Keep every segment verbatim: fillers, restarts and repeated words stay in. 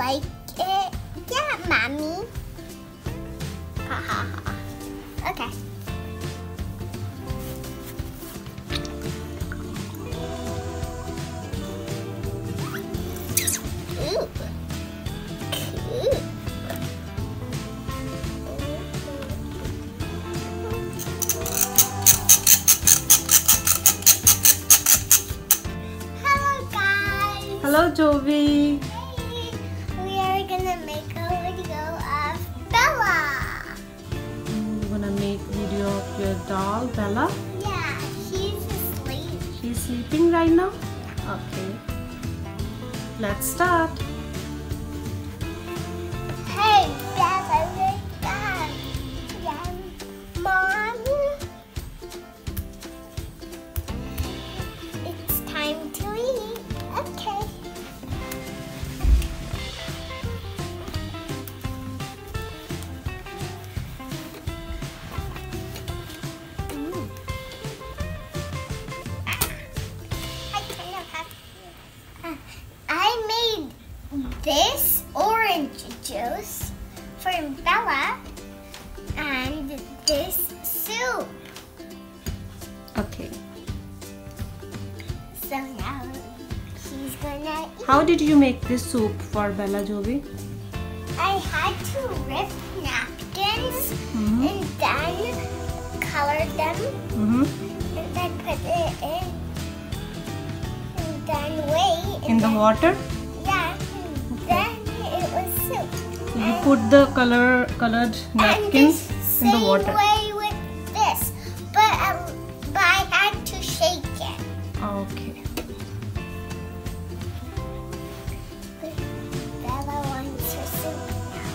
like it? Yeah, Mommy. Ha ha ha. Okay. Ooh. Cute. Hello guys. Hello Jovie. Hey. We are gonna make a video of Bella. You're gonna make video of your doll Bella. Yeah, she's asleep. She's sleeping right now. Okay. Let's start. Hey, Bella, wake up. Yeah, Mom. It's time to eat. Okay. Mm. I kind of have. Uh, I made this orange juice for Bella and this soup. Okay. So now she's gonna eat. How did you make this soup for Bella, Jovie? I had to rip napkins Mm-hmm. and then color them Mm-hmm. and then put it in and then wait. And In the then, water? Yeah. And then it was soup. So you And- put the color colored napkins and in the same water. way with this, but, um, but I had to shake it. Okay. Bella wants her soup now.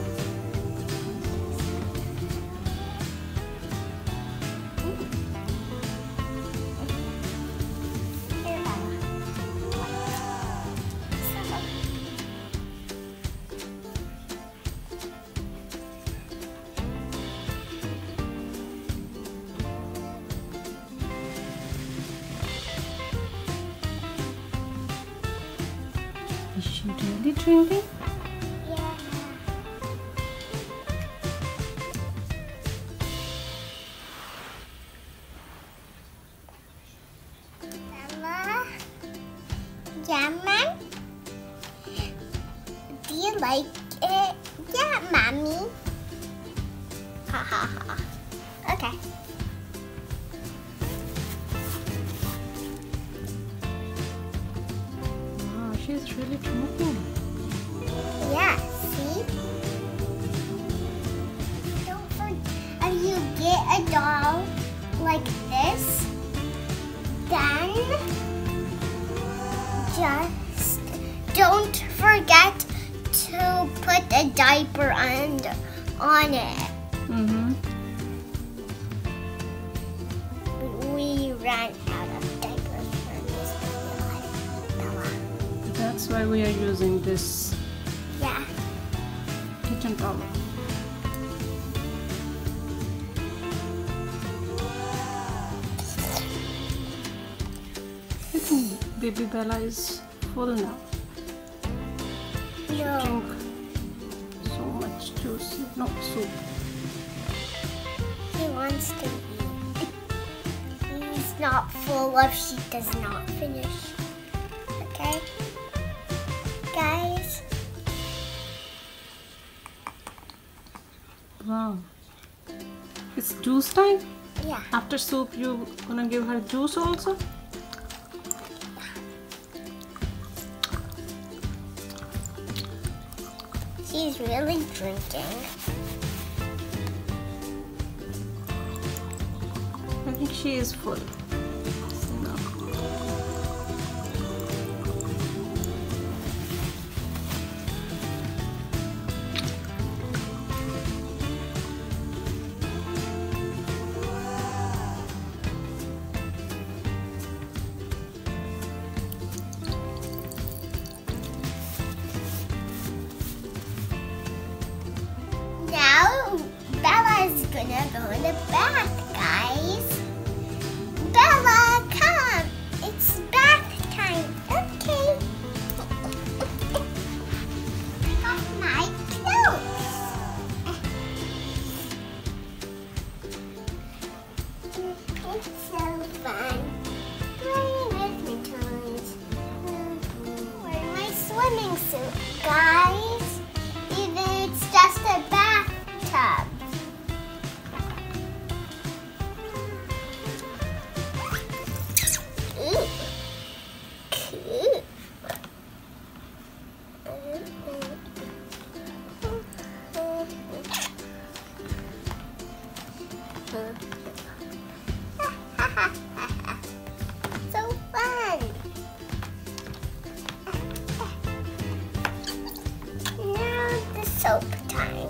Here, Bella. So- Is she really drinking? Yeah. Bella? Yeah, Mom? Do you like it? Yeah, Mommy. Ha ha ha. Okay. Wow, she's really drinking. Yeah, see? Don't forget, if you get a doll like this, then just don't forget to put a diaper on, on it. Mm-hmm. We ran out of diapers for this Bella. That's why we are using this Yeah. kitchen towel. I think baby Bella is full now. No. Drink so much juice, no soup. He wants to eat. He's not full if she does not finish. Okay? Guys, Wow. It's juice time? yeah. After soup, you gonna give her juice also? She's really drinking. I think she is full. So now. Now, Bella's gonna go in the bath, guys. Bella, come. It's bath time. Okay. So guys, even it's just a bathtub. Ooh, cute. So fun. Now the soap time.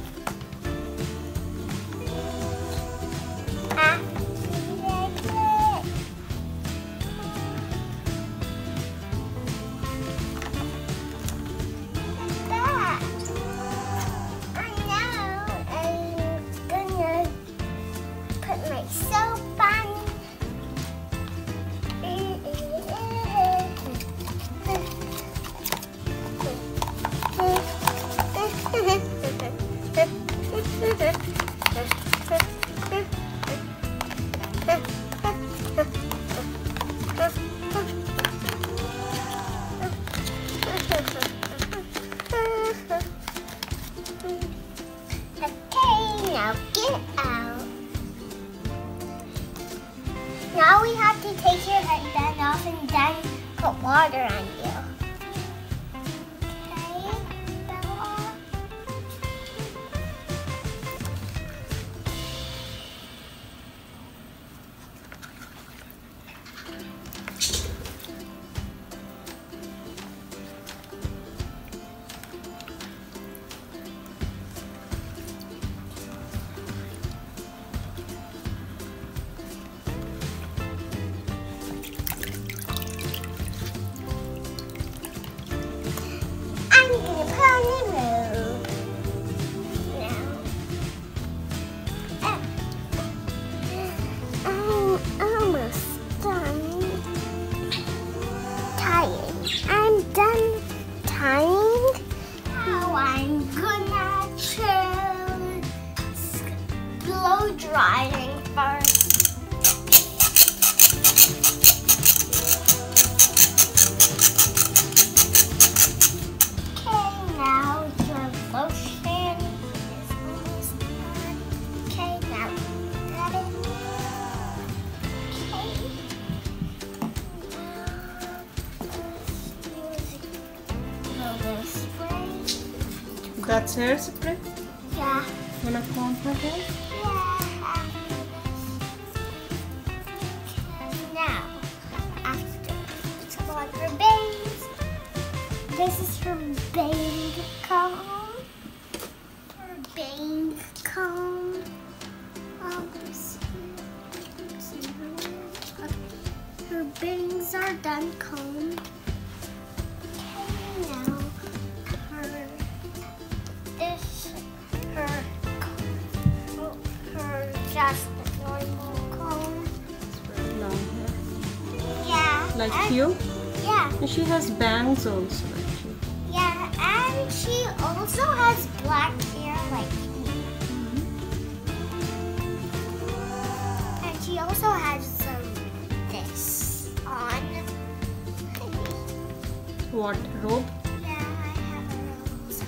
Okay, now get out. Now we have to take your headband off and then put water on you. Okay, Bella? I'm gonna put on the robe now. Uh, I'm almost done tying. I'm done tying. Now I'm gonna choose blow drying first. Now your lotion is almost done. Okay, now got it. Okay. Now let's use spray. That's hairspray? Yeah. Wanna comb her hair? Yeah. Okay, now, after it's on her bangs. This is her bang comb. Her bang comb. Oh, let's see. Her bangs are done combed. Okay, now her this her comb, her just normal comb. It's very long hair. Yeah. Like and- you? Yeah. And she has bangs also like you. Yeah, and she also has black hair like me. And she also has some this on. What, robe? Yeah, I have a rose.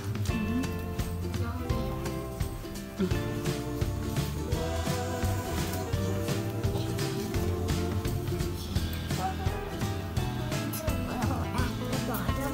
It's a little at the bottom.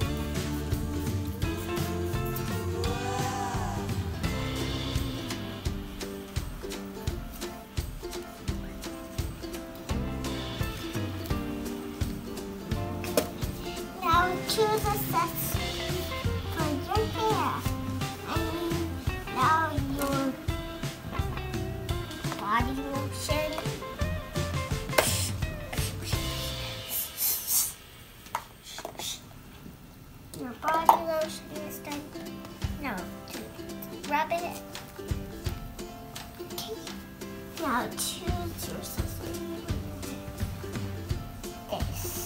Now choose accessory for your hair. I mean, now your body lotion. Your body lotion is done. No, to rub it. Okay. Now choose your accessory. This.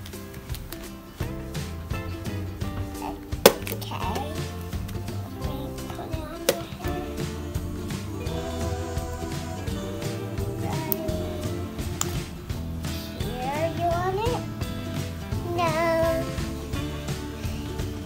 Okay. Let me put it on your hair. Right here, you want it? No.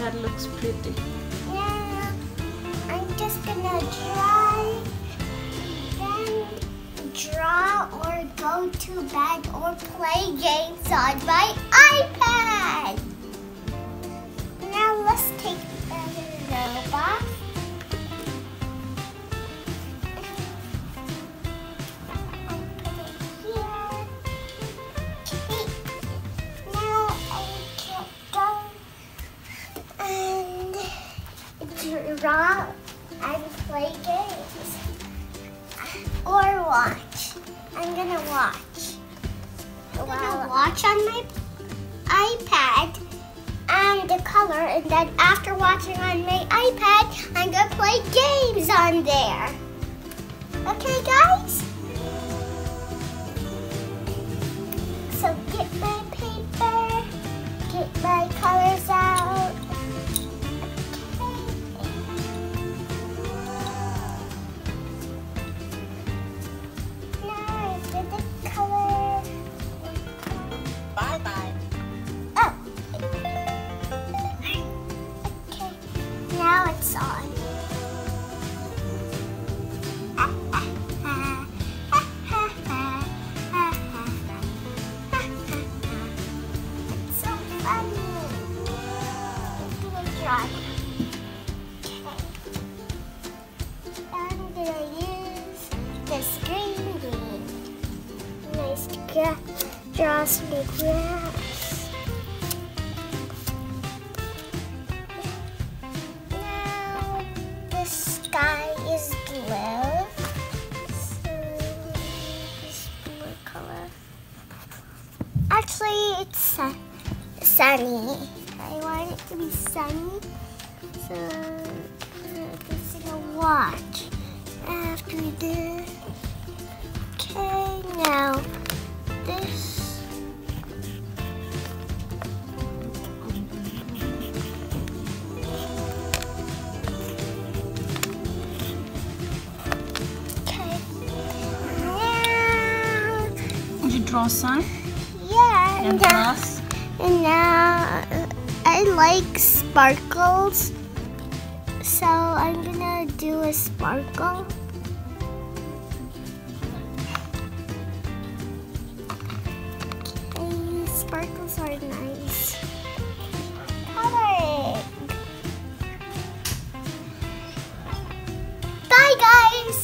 That looks pretty. Yeah, I'm just gonna try, then draw or go to bed or play games on my iPad. Now let's take the robot. Draw and play games or watch. I'm gonna watch. I'm gonna watch on my iPad and the color, and then after watching on my iPad, I'm gonna play games on there. Okay, guys? So get my paper, get my colors out. Now it's on. It's so funny. I'm gonna draw it. Okay. I'm gonna use this green green. Nice to draw some grass. Sky is blue, so this blue color. Actually, it's sun sunny. I want it to be sunny, so I'm just gonna watch after this. Okay, now this. Draw sun? Yeah, And and now, glass? and now I like sparkles, so I'm gonna do a sparkle. Okay, sparkles are nice. Coloring. Bye, guys.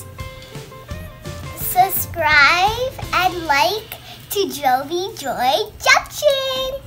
Subscribe and like to Jovie Joy Junction.